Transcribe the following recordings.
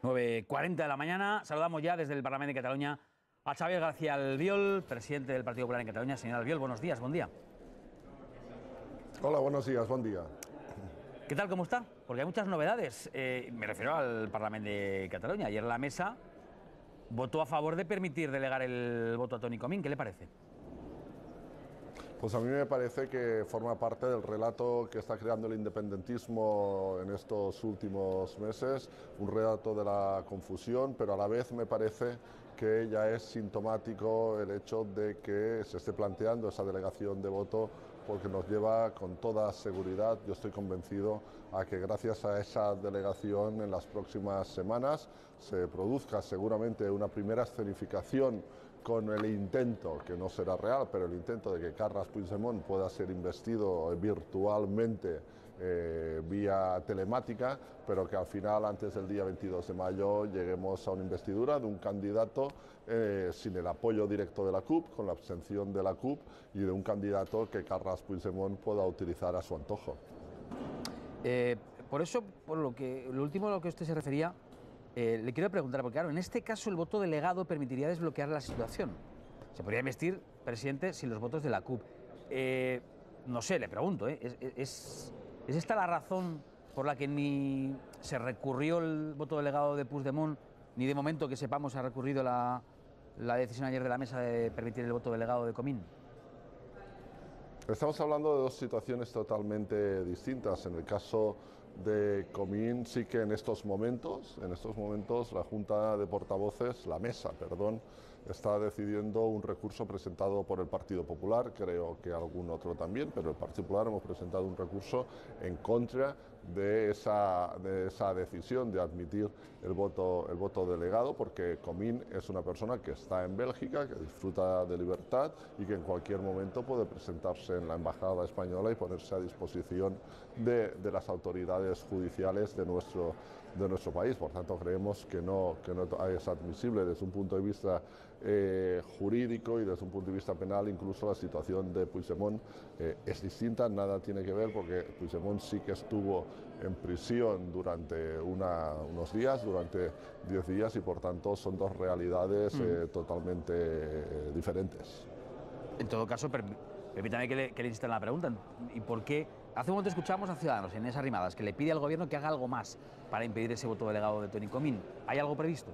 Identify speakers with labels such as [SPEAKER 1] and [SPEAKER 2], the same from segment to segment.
[SPEAKER 1] 9:40 de la mañana. Saludamos ya desde el Parlamento de Cataluña a Xavier García Albiol, presidente del Partido Popular en Cataluña. Señor Albiol, buenos días, buen día.
[SPEAKER 2] Hola, buenos días, buen día.
[SPEAKER 1] ¿Qué tal, cómo está? Porque hay muchas novedades. Me refiero al Parlamento de Cataluña. Ayer la mesa votó a favor de permitir delegar el voto a Toni Comín. ¿Qué le parece?
[SPEAKER 2] Pues a mí me parece que forma parte del relato que está creando el independentismo en estos últimos meses, un relato de la confusión, pero a la vez me parece que ya es sintomático el hecho de que se esté planteando esa delegación de voto, porque nos lleva con toda seguridad, yo estoy convencido, a que gracias a esa delegación en las próximas semanas se produzca seguramente una primera escenificación con el intento, que no será real, pero el intento de que Carles Puigdemont pueda ser investido virtualmente vía telemática, pero que al final, antes del día 22 de mayo, lleguemos a una investidura de un candidato sin el apoyo directo de la CUP, con la abstención de la CUP, y de un candidato que Carles Puigdemont pueda utilizar a su antojo.
[SPEAKER 1] Por eso, por lo último a lo que usted se refería, le quiero preguntar, porque claro, en este caso el voto delegado permitiría desbloquear la situación. Se podría investir presidente sin los votos de la CUP. No sé, le pregunto, ¿es esta la razón por la que ni se recurrió el voto delegado de Puigdemont, ni de momento que sepamos ha recurrido la decisión ayer de la mesa de permitir el voto delegado de Comín?
[SPEAKER 2] Estamos hablando de dos situaciones totalmente distintas. En el caso de Comín, sí que en estos momentos la Junta de Portavoces, la mesa, perdón, está decidiendo un recurso presentado por el Partido Popular, creo que algún otro también, pero el Partido Popular hemos presentado un recurso en contra de esa decisión de admitir el voto delegado, porque Comín es una persona que está en Bélgica, que disfruta de libertad y que en cualquier momento puede presentarse en la Embajada Española y ponerse a disposición de las autoridades judiciales de nuestro país. Por tanto, creemos que no es admisible desde un punto de vista jurídico y desde un punto de vista penal. Incluso la situación de Puigdemont es distinta, nada tiene que ver, porque Puigdemont sí que estuvo en prisión durante unos días, durante 10 días, y por tanto son dos realidades totalmente diferentes.
[SPEAKER 1] En todo caso, permítame que le insista en la pregunta. ¿Y por qué? Hace un momento escuchamos a Ciudadanos, en esas Arrimadas, que le pide al gobierno que haga algo más para impedir ese voto delegado de Toni Comín. ¿Hay algo previsto?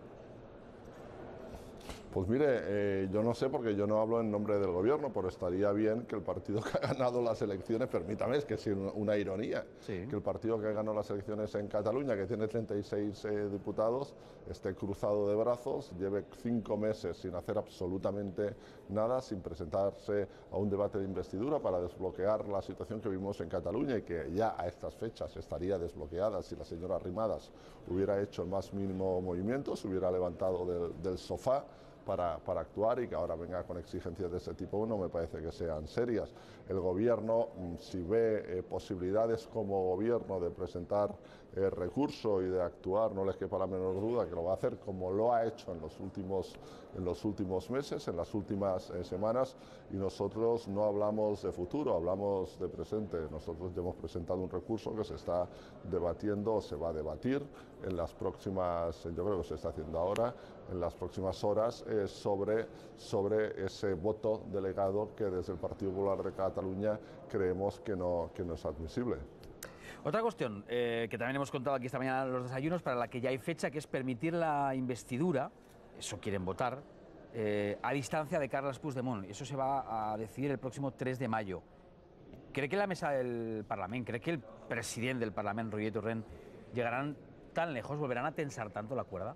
[SPEAKER 2] Pues mire, yo no sé, porque yo no hablo en nombre del gobierno, pero estaría bien que el partido que ha ganado las elecciones, permítame, es que es una ironía, sí, que el partido que ganó las elecciones en Cataluña, que tiene 36 diputados, esté cruzado de brazos, lleve 5 meses sin hacer absolutamente nada, sin presentarse a un debate de investidura para desbloquear la situación que vimos en Cataluña, y que ya a estas fechas estaría desbloqueada si la señora Arrimadas hubiera hecho el más mínimo movimiento, se hubiera levantado del sofá para actuar, y que ahora venga con exigencias de ese tipo no me parece que sean serias. El gobierno, si ve posibilidades como gobierno de presentar recurso y de actuar, no les quepa la menor duda que lo va a hacer, como lo ha hecho en los últimos meses, en las últimas semanas, y nosotros no hablamos de futuro, hablamos de presente. Nosotros ya hemos presentado un recurso que se está debatiendo, o se va a debatir en las próximas, yo creo que se está haciendo ahora, en las próximas horas, sobre ese voto delegado, que desde el Partido Popular de Cataluña creemos que no es admisible.
[SPEAKER 1] Otra cuestión que también hemos contado aquí esta mañana en los desayunos, para la que ya hay fecha, que es permitir la investidura, eso quieren votar, a distancia de Carles Puigdemont. Eso se va a decidir el próximo 3 de mayo. ¿Cree que la mesa del Parlamento, cree que el presidente del Parlamento, Roger Torrent, llegarán tan lejos, volverán a tensar tanto la cuerda?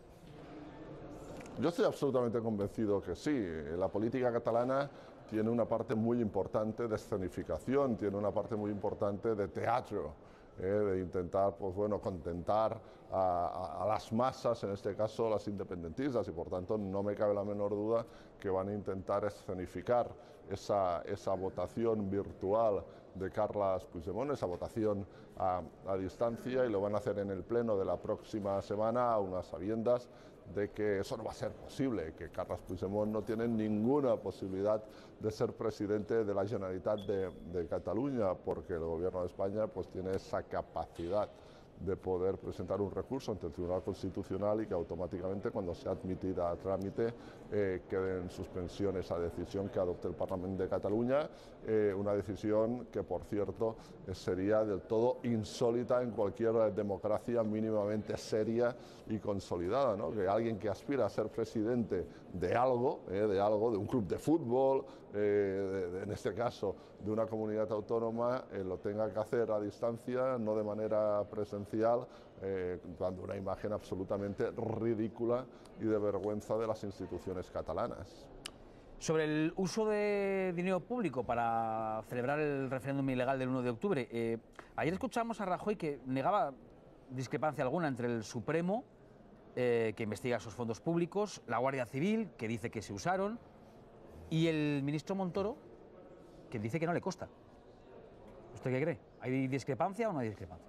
[SPEAKER 2] Yo estoy absolutamente convencido que sí. La política catalana tiene una parte muy importante de escenificación, tiene una parte muy importante de teatro, de intentar, pues bueno, contentar a las masas, en este caso las independentistas, y por tanto no me cabe la menor duda que van a intentar escenificar esa votación virtual de Carles Puigdemont, esa votación a distancia, y lo van a hacer en el pleno de la próxima semana, a unas sabiendas de que eso no va a ser posible, que Carles Puigdemont no tiene ninguna posibilidad de ser presidente de la Generalitat de Cataluña, porque el gobierno de España pues tiene esa capacidad de poder presentar un recurso ante el Tribunal Constitucional y que automáticamente, cuando sea admitida a trámite, quede en suspensión esa decisión que adopte el Parlamento de Cataluña, una decisión que, por cierto, sería del todo insólita en cualquier democracia mínimamente seria y consolidada, ¿no? Que alguien que aspira a ser presidente de algo, de un club de fútbol, en este caso de una comunidad autónoma, lo tenga que hacer a distancia, no de manera presencial, dando una imagen absolutamente ridícula y de vergüenza de las instituciones catalanas.
[SPEAKER 1] Sobre el uso de dinero público para celebrar el referéndum ilegal del 1 de octubre, ayer escuchamos a Rajoy que negaba discrepancia alguna entre el Supremo, que investiga esos fondos públicos, la Guardia Civil, que dice que se usaron, y el ministro Montoro, que dice que no le consta. ¿Usted qué cree? ¿Hay discrepancia o no hay discrepancia?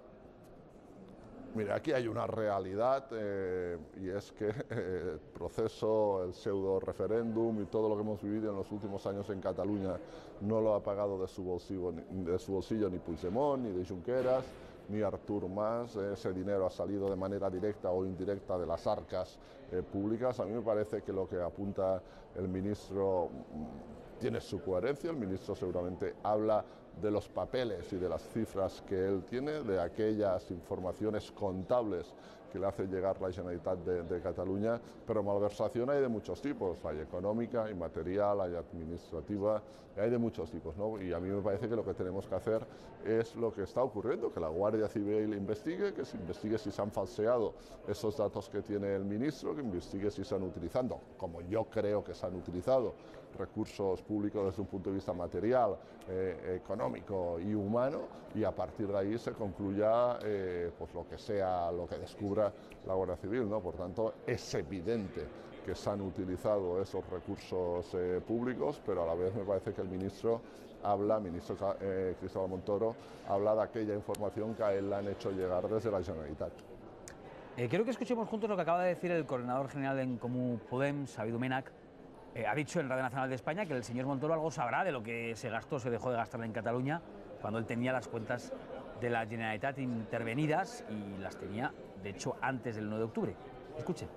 [SPEAKER 2] Mira, aquí hay una realidad y es que el proceso, el pseudo referéndum y todo lo que hemos vivido en los últimos años en Cataluña no lo ha pagado de su bolsillo ni Puigdemont, ni de Junqueras, ni Artur Mas. Ese dinero ha salido de manera directa o indirecta de las arcas públicas. A mí me parece que lo que apunta el ministro tiene su coherencia. El ministro seguramente habla de los papeles y de las cifras que él tiene, de aquellas informaciones contables que le hace llegar la Generalitat de Cataluña, pero malversación hay de muchos tipos, hay económica, hay material, hay administrativa, hay de muchos tipos, ¿no? Y a mí me parece que lo que tenemos que hacer es lo que está ocurriendo, que la Guardia Civil investigue, que se investigue si se han falseado esos datos que tiene el ministro, que investigue si se han utilizado, como yo creo que se han utilizado, recursos públicos desde un punto de vista material, económico y humano, y a partir de ahí se concluya pues lo que sea, lo que descubra la Guardia Civil, ¿no? Por tanto, es evidente que se han utilizado esos recursos públicos, pero a la vez me parece que el ministro Cristóbal Montoro, habla de aquella información que a él le han hecho llegar desde la Generalitat.
[SPEAKER 1] Quiero que escuchemos juntos lo que acaba de decir el coordinador general de En Comú Podem, Xavier Domènech. Ha dicho en Radio Nacional de España que el señor Montoro algo sabrá de lo que se gastó, se dejó de gastar en Cataluña, cuando él tenía las cuentas de la Generalitat intervenidas y las tenía, de hecho, antes del 1 de octubre. Escuchen.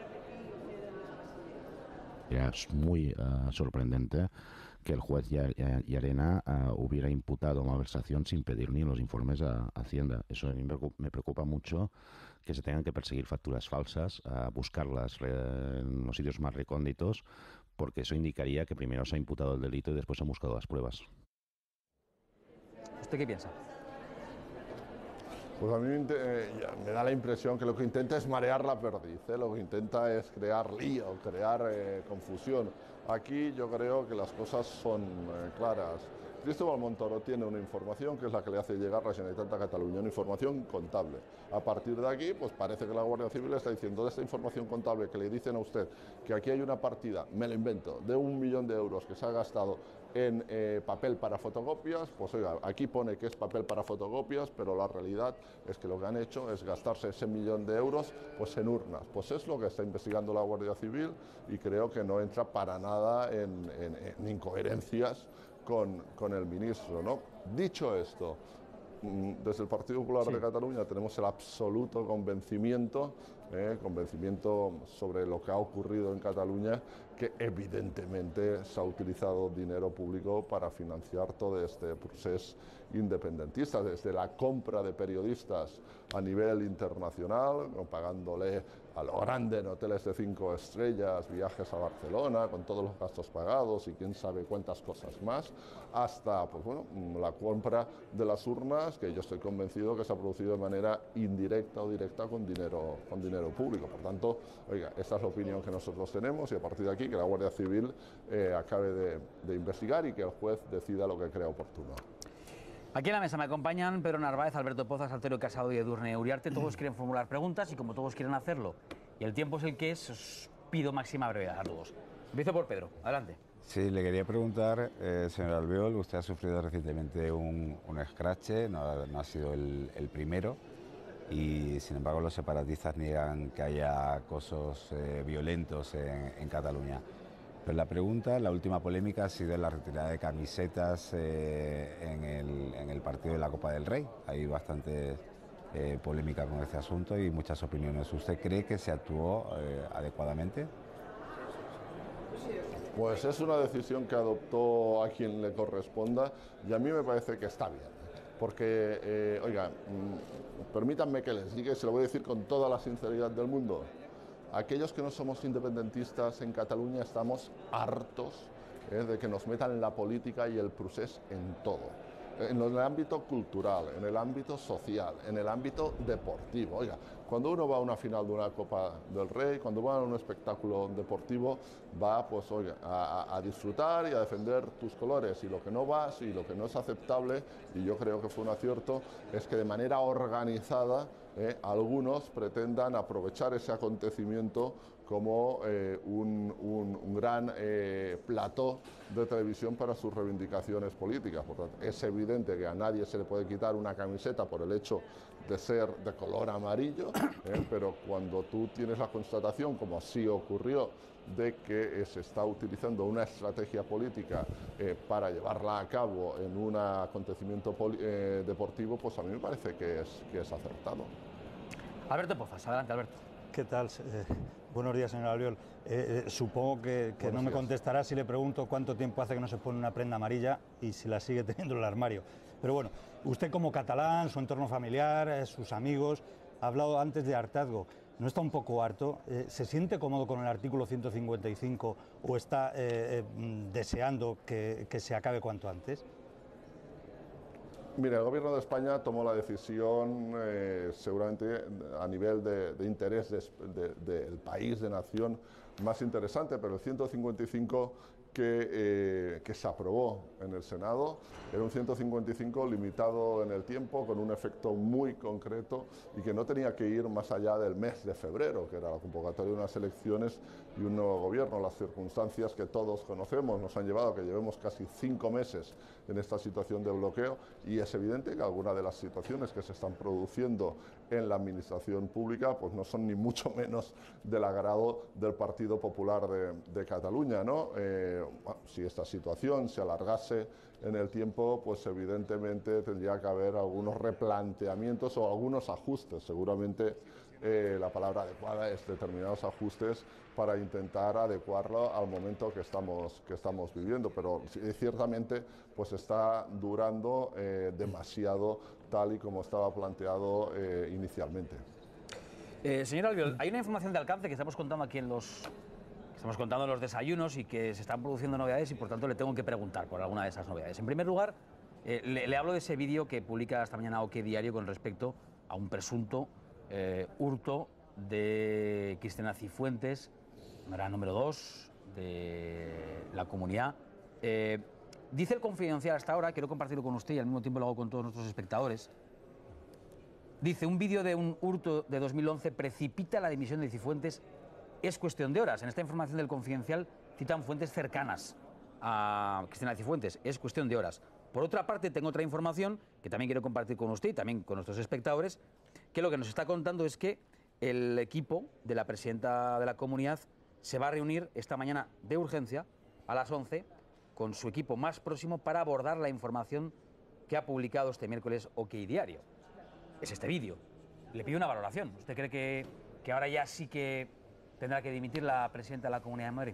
[SPEAKER 3] Es muy sorprendente que el juez Llarena hubiera imputado malversación sin pedir ni los informes a Hacienda. Eso a mí me preocupa mucho, que se tengan que perseguir facturas falsas, buscarlas en los sitios más recónditos, porque eso indicaría que primero se ha imputado el delito y después se han buscado las pruebas.
[SPEAKER 1] ¿Usted qué piensa?
[SPEAKER 2] Pues a mí me da la impresión que lo que intenta es marear la perdiz, lo que intenta es crear lío, crear confusión. Aquí yo creo que las cosas son claras. Cristóbal Montoro tiene una información que es la que le hace llegar la Generalitat de Cataluña, una información contable. A partir de aquí, pues parece que la Guardia Civil está diciendo, de esta información contable que le dicen a usted que aquí hay una partida, me lo invento, de 1 millón de euros que se ha gastado en papel para fotocopias, pues oiga, aquí pone que es papel para fotocopias, pero la realidad es que lo que han hecho es gastarse ese 1 millón de euros pues en urnas. Pues es lo que está investigando la Guardia Civil y creo que no entra para nada en incoherencias con el ministro, ¿no? Dicho esto, desde el Partido Popular de Cataluña tenemos el absoluto convencimiento sobre lo que ha ocurrido en Cataluña, que evidentemente se ha utilizado dinero público para financiar todo este proceso independentista, desde la compra de periodistas a nivel internacional, pagándole a lo grande en hoteles de 5 estrellas, viajes a Barcelona, con todos los gastos pagados y quién sabe cuántas cosas más, hasta pues bueno, la compra de las urnas, que yo estoy convencido que se ha producido de manera indirecta o directa con dinero público. Por tanto, oiga, esta es la opinión que nosotros tenemos y a partir de aquí que la Guardia Civil acabe de investigar y que el juez decida lo que crea oportuno.
[SPEAKER 1] Aquí en la mesa me acompañan Pedro Narváez, Alberto Pozas, Antonio Casado y Edurne Uriarte. Todos quieren formular preguntas y como todos quieren hacerlo y el tiempo es el que es, os pido máxima brevedad a todos. Empiezo por Pedro, adelante.
[SPEAKER 4] Sí, le quería preguntar, señor Albiol, usted ha sufrido recientemente un escrache, no ha sido el primero, y sin embargo los separatistas niegan que haya acosos violentos en Cataluña. Pero la pregunta, la última polémica ha sido la retirada de camisetas en el partido de la Copa del Rey. Hay bastantes polémica con este asunto y muchas opiniones. ¿Usted cree que se actuó adecuadamente?
[SPEAKER 2] Pues es una decisión que adoptó a quien le corresponda y a mí me parece que está bien. Porque, oiga, permítanme que les diga, y se lo voy a decir con toda la sinceridad del mundo, aquellos que no somos independentistas en Cataluña estamos hartos de que nos metan la política y el procés en todo. En el ámbito cultural, en el ámbito social, en el ámbito deportivo. Oiga, cuando uno va a una final de una Copa del Rey, cuando va a un espectáculo deportivo, va pues, oiga, a disfrutar y a defender tus colores. Y lo que no vas y lo que no es aceptable, y yo creo que fue un acierto, es que de manera organizada algunos pretendan aprovechar ese acontecimiento como un gran plató de televisión para sus reivindicaciones políticas. Por tanto, es evidente que a nadie se le puede quitar una camiseta por el hecho de ser de color amarillo, pero cuando tú tienes la constatación, como así ocurrió, de que se está utilizando una estrategia política para llevarla a cabo en un acontecimiento deportivo, pues a mí me parece que es acertado.
[SPEAKER 1] Alberto Pozas, adelante, Alberto.
[SPEAKER 5] ¿Qué tal? Buenos días, señor Albiol. Supongo que no me contestará si le pregunto cuánto tiempo hace que no se pone una prenda amarilla y si la sigue teniendo en el armario. Pero bueno, usted como catalán, su entorno familiar, sus amigos, ha hablado antes de hartazgo. ¿No está un poco harto? ¿Se siente cómodo con el artículo 155 o está deseando que se acabe cuanto antes?
[SPEAKER 2] Mira, el Gobierno de España tomó la decisión seguramente a nivel de interés del país, de nación, más interesante, pero el 155 que se aprobó en el Senado era un 155 limitado en el tiempo, con un efecto muy concreto y que no tenía que ir más allá del mes de febrero, que era la convocatoria de unas elecciones y un nuevo gobierno. Las circunstancias que todos conocemos nos han llevado a que llevemos casi 5 meses en esta situación de bloqueo y es evidente que algunas de las situaciones que se están produciendo en la administración pública pues no son ni mucho menos del agrado del Partido Popular de Cataluña, ¿no? Si esta situación se alargase en el tiempo, pues evidentemente tendría que haber algunos replanteamientos o algunos ajustes. Seguramente la palabra adecuada es determinados ajustes para intentar adecuarlo al momento que estamos viviendo, pero ciertamente pues está durando demasiado tal y como estaba planteado inicialmente.
[SPEAKER 1] Señor Albiol, hay una información de alcance que estamos contando aquí en los desayunos y que se están produciendo novedades y por tanto le tengo que preguntar por alguna de esas novedades. En primer lugar, le hablo de ese vídeo que publica esta mañana OK Diario con respecto a un presunto hurto de Cristina Cifuentes, la número 2 de la comunidad. Dice el Confidencial hasta ahora, quiero compartirlo con usted y al mismo tiempo lo hago con todos nuestros espectadores. Dice, un vídeo de un hurto de 2011 precipita la dimisión de Cifuentes. Es cuestión de horas. En esta información del Confidencial citan fuentes cercanas a Cristina Cifuentes. Es cuestión de horas. Por otra parte, tengo otra información que también quiero compartir con usted y también con nuestros espectadores, que lo que nos está contando es que el equipo de la presidenta de la comunidad se va a reunir esta mañana de urgencia a las 11 con su equipo más próximo para abordar la información que ha publicado este miércoles OK Diario. Es este vídeo. Le pido una valoración. ¿Usted cree que ahora ya sí que tendrá que dimitir la presidenta de la Comunidad de Madrid?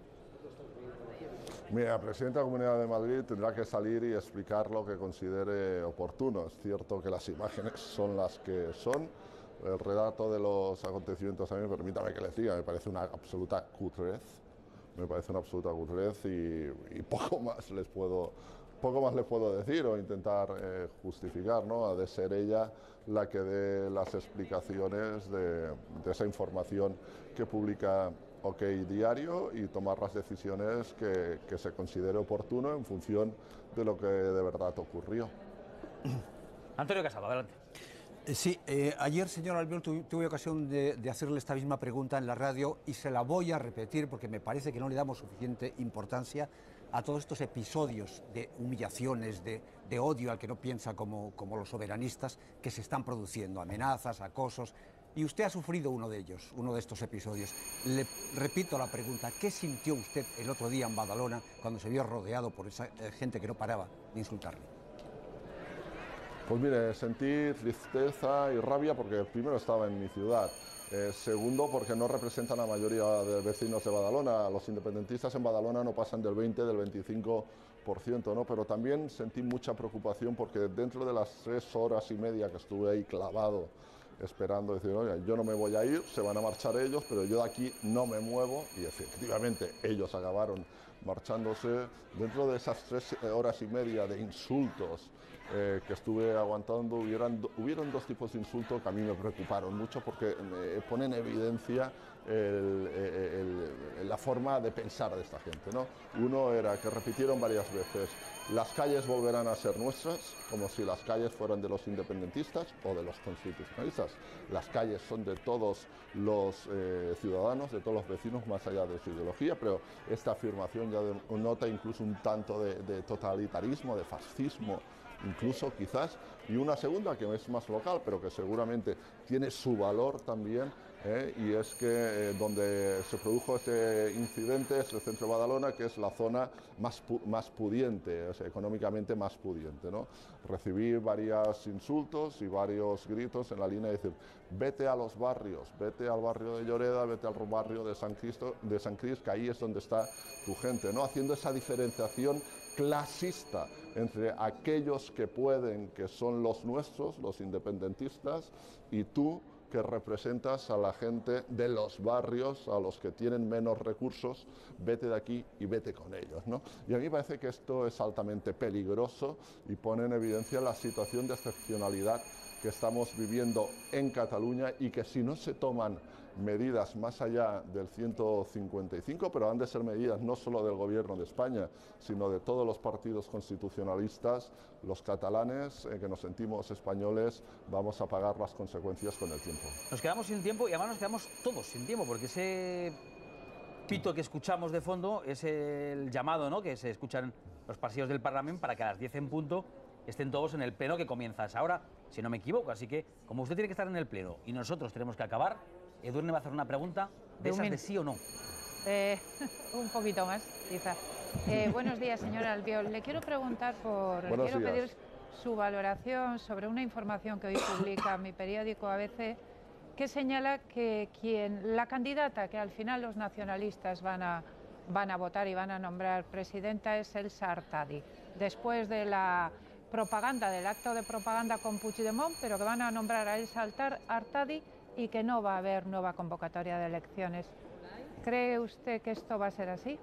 [SPEAKER 2] Mira, la presidenta de la Comunidad de Madrid tendrá que salir y explicar lo que considere oportuno. Es cierto que las imágenes son las que son. El relato de los acontecimientos a mí, permítame que les diga, me parece una absoluta cutrez. Me parece una absoluta cutrez y poco más les puedo decir o intentar justificar, ¿no? Ha de ser ella la que dé las explicaciones de esa información que publica OK Diario y tomar las decisiones que se considere oportuno en función de lo que de verdad ocurrió.
[SPEAKER 1] Antonio Casado, adelante.
[SPEAKER 6] Sí, ayer, señor Albiol, tuve ocasión de hacerle esta misma pregunta en la radio y se la voy a repetir porque me parece que no le damos suficiente importancia a todos estos episodios de humillaciones, de odio al que no piensa como los soberanistas que se están produciendo, amenazas, acosos, y usted ha sufrido uno de ellos, uno de estos episodios. Le repito la pregunta, ¿qué sintió usted el otro día en Badalona cuando se vio rodeado por esa gente que no paraba de insultarle?
[SPEAKER 2] Pues mire, sentí tristeza y rabia porque primero estaba en mi ciudad. Segundo, porque no representan a la mayoría de vecinos de Badalona. Los independentistas en Badalona no pasan del 20, del 25%, ¿no? Pero también sentí mucha preocupación porque dentro de las 3 horas y media que estuve ahí clavado esperando, decir, oye, yo no me voy a ir, se van a marchar ellos, pero yo de aquí no me muevo, y efectivamente ellos acabaron marchándose. Dentro de esas 3 horas y media de insultos que estuve aguantando, hubieron 2 tipos de insultos que a mí me preocuparon mucho porque ponen en evidencia la forma de pensar de esta gente, ¿no? Uno era que repitieron varias veces: las calles volverán a ser nuestras, como si las calles fueran de los independentistas o de los constitucionalistas. Las calles son de todos los ciudadanos, de todos los vecinos, más allá de su ideología, pero esta afirmación ya nota incluso un tanto de totalitarismo, de fascismo, incluso quizás, y una segunda que es más local, pero que seguramente tiene su valor también, y es que donde se produjo este incidente es el centro de Badalona, que es la zona más pudiente, o sea, económicamente más pudiente, ¿no? Recibí varios insultos y varios gritos en la línea de decir: vete a los barrios, vete al barrio de Lloreda, vete al barrio de San Crist, que ahí es donde está tu gente, ¿no? Haciendo esa diferenciación clasista entre aquellos que pueden, que son los nuestros, los independentistas, y tú, que representas a la gente de los barrios, a los que tienen menos recursos, vete de aquí y vete con ellos, ¿no? Y a mí me parece que esto es altamente peligroso y pone en evidencia la situación de excepcionalidad que estamos viviendo en Cataluña, y que si no se toman medidas más allá del 155, pero han de ser medidas no solo del Gobierno de España, sino de todos los partidos constitucionalistas, los catalanes, que nos sentimos españoles, vamos a pagar las consecuencias con el tiempo.
[SPEAKER 1] Nos quedamos sin tiempo, y además nos quedamos todos sin tiempo, porque ese pito que escuchamos de fondo es el llamado, ¿no?, que se escucha en los pasillos del Parlamento para que a las 10 en punto estén todos en el pleno, que comienza a esa hora, si no me equivoco. Así que, como usted tiene que estar en el pleno y nosotros tenemos que acabar, Edurne va a hacer una pregunta de esas de sí o no.
[SPEAKER 7] Un poquito más, quizás. Buenos días, señora Albiol. Le quiero preguntar
[SPEAKER 2] Quiero
[SPEAKER 7] pedir su valoración sobre una información que hoy publica mi periódico ABC, que señala que la candidata que al final los nacionalistas van a votar y van a nombrar presidenta es Elsa Artadi, después de la propaganda, del acto de propaganda con Puigdemont, pero que van a nombrar a Elsa Artadi y que no va a haber nueva convocatoria de elecciones. ¿Cree usted que esto va a ser así?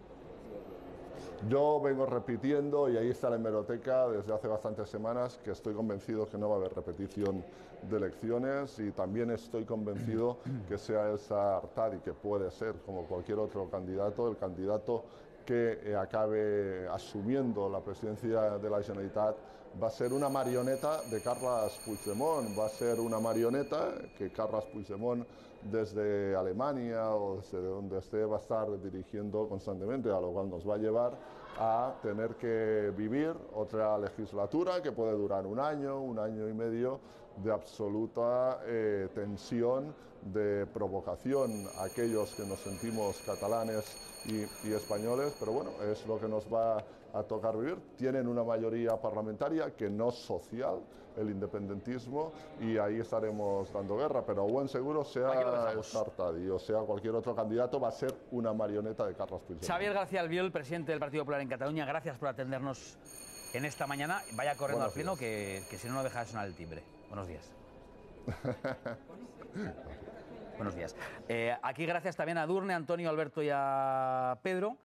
[SPEAKER 2] Yo vengo repitiendo, y ahí está la hemeroteca desde hace bastantes semanas, que estoy convencido que no va a haber repetición de elecciones, y también estoy convencido que sea Elsa Artadi, que puede ser, como cualquier otro candidato, el candidato que acabe asumiendo la presidencia de la Generalitat, va a ser una marioneta de Carles Puigdemont, va a ser una marioneta que Carles Puigdemont desde Alemania o desde donde esté va a estar dirigiendo constantemente, a lo cual nos va a llevar a tener que vivir otra legislatura que puede durar un año y medio de absoluta tensión, de provocación a aquellos que nos sentimos catalanes y españoles, pero bueno, es lo que nos va a tocar vivir. Tienen una mayoría parlamentaria que no social, el independentismo, y ahí estaremos dando guerra, pero a buen seguro, sea Artadi o sea cualquier otro candidato, va a ser una marioneta de Carles Puigdemont.
[SPEAKER 1] Xavier García Albiol, presidente del Partido Popular en Cataluña, gracias por atendernos en esta mañana. Vaya corriendo al pleno, que si no, no deja de sonar el timbre. Buenos días. Buenos días. Aquí gracias también a Edurne, a Antonio, a Alberto y a Pedro.